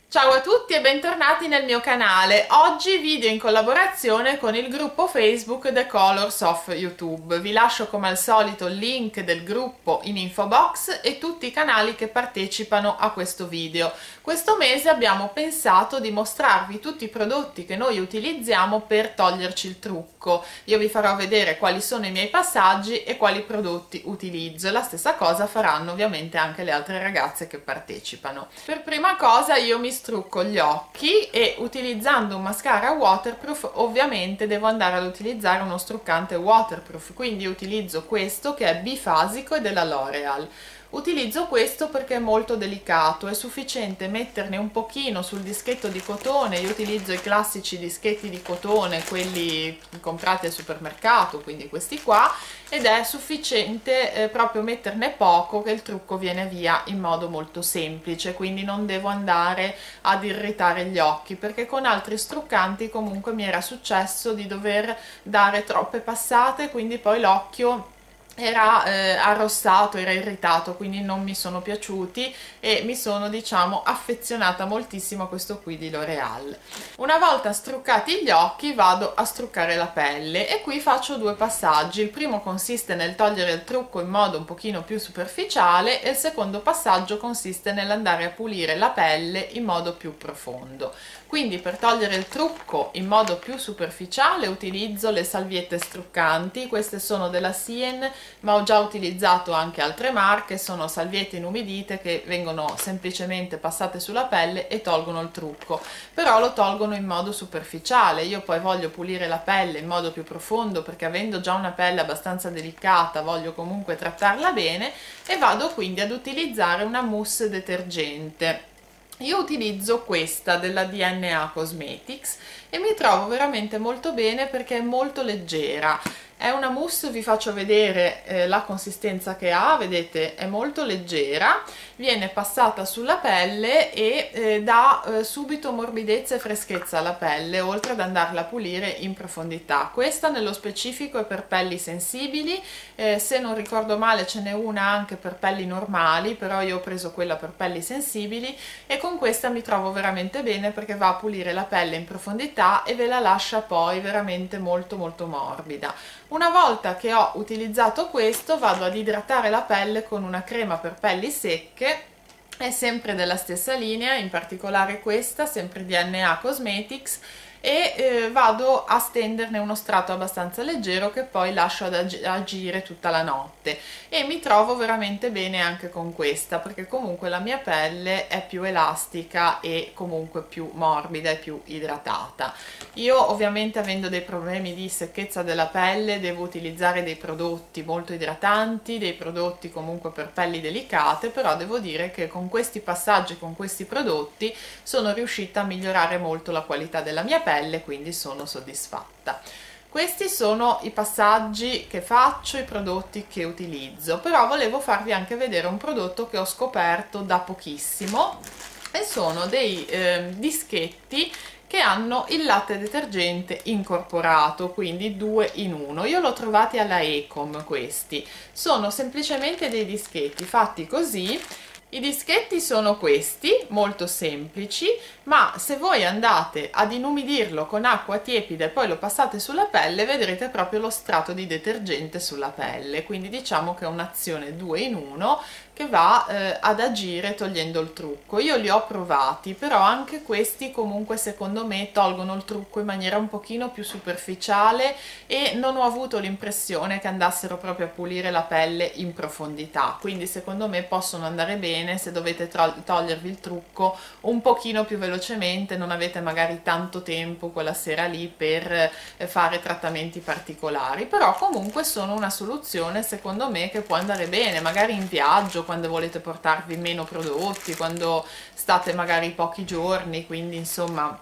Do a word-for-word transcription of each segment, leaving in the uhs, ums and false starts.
Ciao a tutti e bentornati nel mio canale. Oggi video in collaborazione con il gruppo Facebook The Colors of YouTube. Vi lascio come al solito il link del gruppo in info box e tutti i canali che partecipano a questo video. Questo mese abbiamo pensato di mostrarvi tutti i prodotti che noi utilizziamo per toglierci il trucco. Io vi farò vedere quali sono i miei passaggi e quali prodotti utilizzo, e la stessa cosa faranno ovviamente anche le altre ragazze che partecipano. Per prima cosa io mi strucco gli occhi e utilizzando un mascara waterproof ovviamente devo andare ad utilizzare uno struccante waterproof, quindi utilizzo questo che è bifasico e della L'Oreal. Utilizzo questo perché è molto delicato, è sufficiente metterne un pochino sul dischetto di cotone. Io utilizzo i classici dischetti di cotone, quelli comprati al supermercato, quindi questi qua, ed è sufficiente eh, proprio metterne poco che il trucco viene via in modo molto semplice, quindi non devo andare ad irritare gli occhi, perché con altri struccanti comunque mi era successo di dover dare troppe passate, quindi poi l'occhio era eh, arrossato, era irritato, quindi non mi sono piaciuti e mi sono, diciamo, affezionata moltissimo a questo qui di L'Oreal. Una volta struccati gli occhi vado a struccare la pelle e qui faccio due passaggi. Il primo consiste nel togliere il trucco in modo un pochino più superficiale e il secondo passaggio consiste nell'andare a pulire la pelle in modo più profondo. Quindi per togliere il trucco in modo più superficiale utilizzo le salviette struccanti. Queste sono della Sien, ma ho già utilizzato anche altre marche. Sono salviette inumidite che vengono semplicemente passate sulla pelle e tolgono il trucco, però lo tolgono in modo superficiale. Io poi voglio pulire la pelle in modo più profondo, perché avendo già una pelle abbastanza delicata voglio comunque trattarla bene, e vado quindi ad utilizzare una mousse detergente. Io utilizzo questa della D N A Cosmetics e mi trovo veramente molto bene perché è molto leggera. È una mousse, vi faccio vedere eh, la consistenza che ha, vedete è molto leggera, viene passata sulla pelle e eh, dà eh, subito morbidezza e freschezza alla pelle, oltre ad andarla a pulire in profondità. Questa nello specifico è per pelli sensibili, eh, se non ricordo male ce n'è una anche per pelli normali, però io ho preso quella per pelli sensibili e con questa mi trovo veramente bene perché va a pulire la pelle in profondità e ve la lascia poi veramente molto molto morbida. Una volta che ho utilizzato questo vado ad idratare la pelle con una crema per pelli secche, è sempre della stessa linea, in particolare questa, sempre D N A Cosmetics, e eh, vado a stenderne uno strato abbastanza leggero che poi lascio ad ag agire tutta la notte, e mi trovo veramente bene anche con questa perché comunque la mia pelle è più elastica e comunque più morbida e più idratata. Io ovviamente, avendo dei problemi di secchezza della pelle, devo utilizzare dei prodotti molto idratanti, dei prodotti comunque per pelli delicate, però devo dire che con questi passaggi, con questi prodotti, sono riuscita a migliorare molto la qualità della mia pelle, quindi sono soddisfatta. Questi sono i passaggi che faccio, i prodotti che utilizzo, però volevo farvi anche vedere un prodotto che ho scoperto da pochissimo, e sono dei eh, dischetti che hanno il latte detergente incorporato, quindi due in uno. Io l'ho trovati alla Ecom. Questi sono semplicemente dei dischetti fatti così. I dischetti sono questi, molto semplici, ma se voi andate ad inumidirlo con acqua tiepida e poi lo passate sulla pelle, vedrete proprio lo strato di detergente sulla pelle, quindi diciamo che è un'azione due in uno che va eh, ad agire togliendo il trucco. Io li ho provati, però anche questi comunque secondo me tolgono il trucco in maniera un pochino più superficiale e non ho avuto l'impressione che andassero proprio a pulire la pelle in profondità, quindi secondo me possono andare bene se dovete togliervi il trucco un pochino più velocemente, non avete magari tanto tempo quella sera lì per eh, fare trattamenti particolari, però comunque sono una soluzione secondo me che può andare bene magari in viaggio, quando volete portarvi meno prodotti, quando state magari pochi giorni, quindi insomma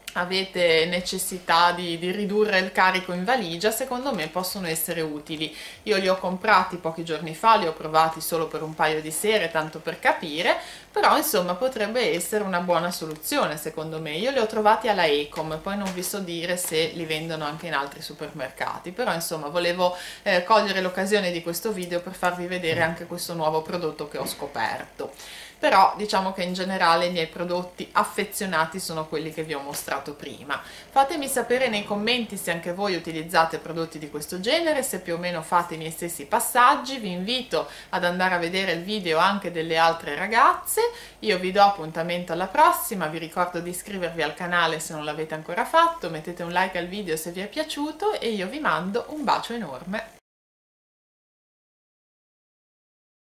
avete necessità di, di ridurre il carico in valigia. Secondo me possono essere utili. Io li ho comprati pochi giorni fa, li ho provati solo per un paio di sere tanto per capire, però insomma potrebbe essere una buona soluzione secondo me. Io li ho trovati alla Ecom, poi non vi so dire se li vendono anche in altri supermercati, però insomma volevo eh, cogliere l'occasione di questo video per farvi vedere anche questo nuovo prodotto che ho scoperto. Però diciamo che in generale i miei prodotti affezionati sono quelli che vi ho mostrato prima. Fatemi sapere nei commenti se anche voi utilizzate prodotti di questo genere, se più o meno fate i miei stessi passaggi. Vi invito ad andare a vedere il video anche delle altre ragazze. Io vi do appuntamento alla prossima, vi ricordo di iscrivervi al canale se non l'avete ancora fatto, mettete un like al video se vi è piaciuto e io vi mando un bacio enorme.